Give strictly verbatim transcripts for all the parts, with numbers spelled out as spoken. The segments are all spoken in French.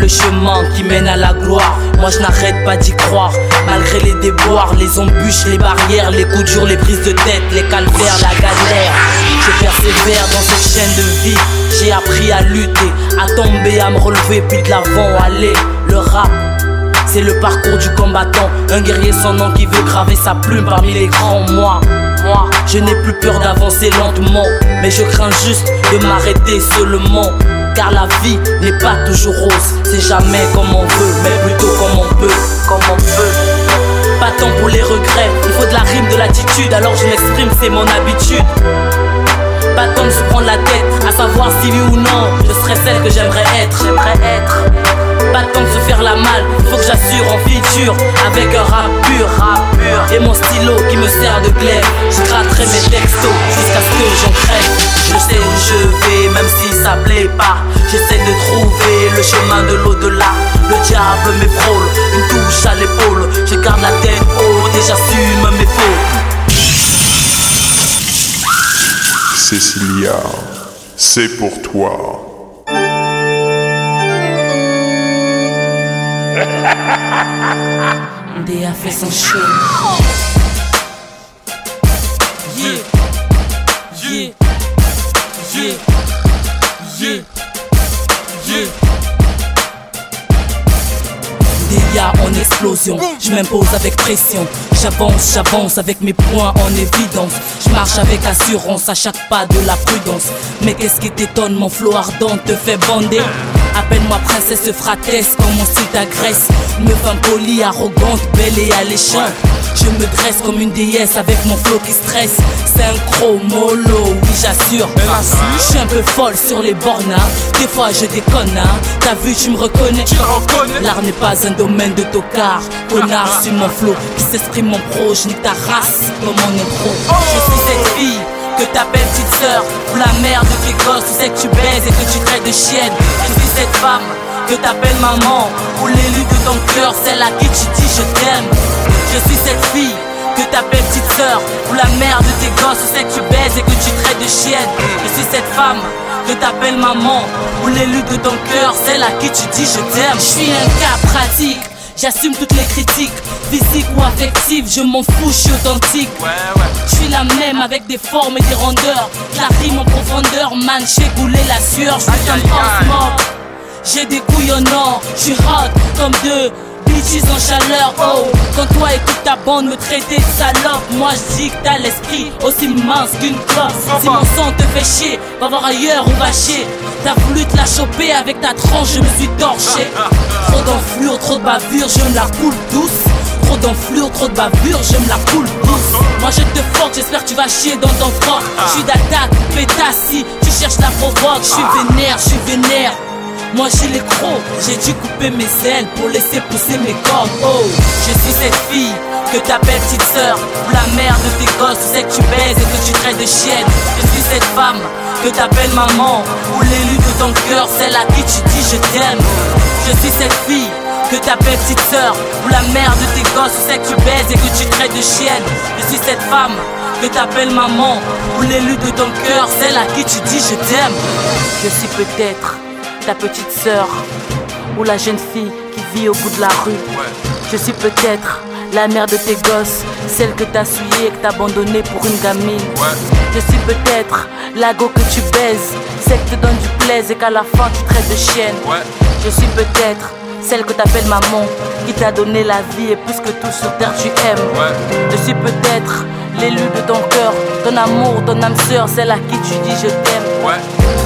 le chemin qui mène à la gloire. Moi je n'arrête pas d'y croire, malgré les déboires, les embûches, les barrières, les coups durs, les prises de tête, les calvaires, la galère. Je persévère dans cette chaîne de vie. J'ai appris à lutter, à tomber, à me relever, puis de l'avant aller. Le rap, c'est le parcours du combattant, un guerrier sans nom qui veut graver sa plume parmi les grands. Moi, moi, je n'ai plus peur d'avancer lentement, mais je crains juste de m'arrêter seulement. Car la vie n'est pas toujours rose, c'est jamais comme on veut, mais plutôt comme on peut, comme on peut. Pas tant pour les regrets, il faut de la rime, de l'attitude, alors je m'exprime, c'est mon habitude. Pas tant de se prendre la tête, à savoir si oui ou non, je serai celle que j'aimerais être, j'aimerais être. Pas tant de se faire la malle, faut que j'assure en feature, avec un rap pur, rap pur. Et mon stylo qui me sert de glaive, je gratterai mes textos jusqu'à ce que j'en crève. Je sais où je vais, même si ça plaît pas. J'essaie de trouver le chemin de l'au-delà. Le diable m'effrôle, une touche à l'épaule. Je garde la tête haute et j'assume mes fautes. Cécilia, c'est pour toi. D A fait son show. Yeah, yeah, yeah, yeah, yeah. D A en explosion, je m'impose avec pression. J'avance, j'avance avec mes poings en évidence. Je marche avec assurance à chaque pas de la prudence. Mais qu'est-ce qui t'étonne, mon flow ardent te fait bander. Appelle-moi princesse fratesse quand mon style t'agresse. Me femme polie, arrogante, belle et alléchante. Je me dresse comme une déesse avec mon flow qui stresse. Synchro, mollo, oui j'assure. Je suis un peu folle sur les bornes, hein. Des fois je déconne, hein. T'as vu, tu me reconnais. L'art n'est pas un domaine de tocard. Connard sur mon flow qui s'exprime en pro. Je nique ta race comme mon intro. Je suis cette fille que t'appelles petite sœur, ou la mère de tes gosses, tu sais que tu baises et que tu traites de chienne. Je suis cette femme que t'appelles maman, ou l'élu de ton cœur, celle à qui tu dis je t'aime. Je suis cette fille que t'appelles petite sœur, ou la mère de tes gosses, tu sais que tu baises et que tu traites de chienne. Je suis cette femme que t'appelles maman, ou l'élu de ton cœur, celle à qui tu dis je t'aime. Je suis un cas pratique, j'assume toutes les critiques, physiques ou affectives, je m'en fous, je suis authentique. Ouais, ouais. Je suis la même avec des formes et des rondeurs, la rime en profondeur, man, j'ai coulé la sueur, je suis un pansement. J'ai des couilles en or, je suis hot comme deux bitches en chaleur. Oh, quand toi et toute ta bande me traiter de salope, moi je dis que t'as l'esprit aussi mince qu'une clope. Si mon sang te fait chier, va voir ailleurs ou va chier. T'as voulu te la choper avec ta tranche, je me suis torché. Trop d'enflure, trop de bavure, je me la coule douce. Trop d'enflure, trop de bavure, je me la coule douce. Moi je te fuck, j'espère que tu vas chier dans ton froc. Je suis d'attaque, pétasse si tu cherches la provoque. Je suis vénère, je suis vénère. Moi j'ai les crocs, j'ai dû couper mes ailes pour laisser pousser mes cordes. Oh, je suis cette fille que t'appelles petite sœur, ou la mère de tes gosses, tu sais que tu baises et que tu traites de chienne. Je suis cette femme que t'appelles maman, ou l'élu de ton cœur, celle à qui tu dis je t'aime. Je suis cette fille que t'appelles petite sœur, ou la mère de tes gosses, tu sais que tu baises et que tu traites de chienne. Je suis cette femme que t'appelles maman, ou l'élu de ton cœur, celle à qui tu dis je t'aime. Je suis peut-être ta petite sœur, ou la jeune fille qui vit au bout de la rue. Je suis peut-être la mère de tes gosses, celle que t'as souillée et que t'as abandonnée pour une gamine. Je suis peut-être la go que tu baises, celle qui te donne du plaisir et qu'à la fin tu traites de chienne. Je suis peut-être celle que t'appelles maman, qui t'a donné la vie et plus que tout sur terre tu aimes. Je suis peut-être l'élu de ton cœur, ton amour, ton âme sœur, celle à qui tu dis je t'aime.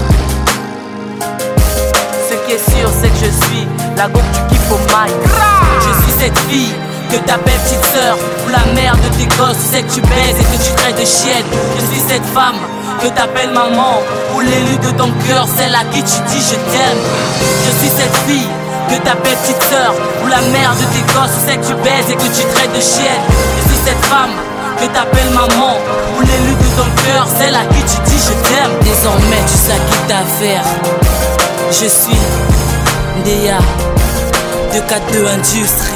Ce qui est sûr c'est que je suis la go que tu kiffes au mic. Je suis cette fille que t'appelles petite sœur, ou la mère de tes gosses, tu sais que tu baises et que tu traites de chienne. Je suis cette femme que t'appelles maman, ou l'élu de ton cœur, celle à qui tu dis je t'aime. Je suis cette fille que t'appelles petite sœur, ou la mère de tes gosses, tu sais que tu baises et que tu traites de chienne. Je suis cette femme que t'appelles maman, ou l'élu de ton cœur, celle à qui tu dis je t'aime. Désormais tu sais à qui t'as affaire. Je suis D A deux quatre deux Industrie.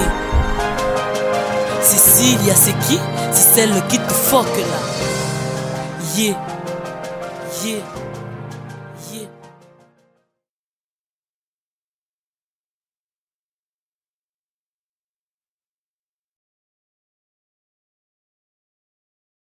Cécilia c'est qui? C'est celle qui te fuck là. Yeah, yeah.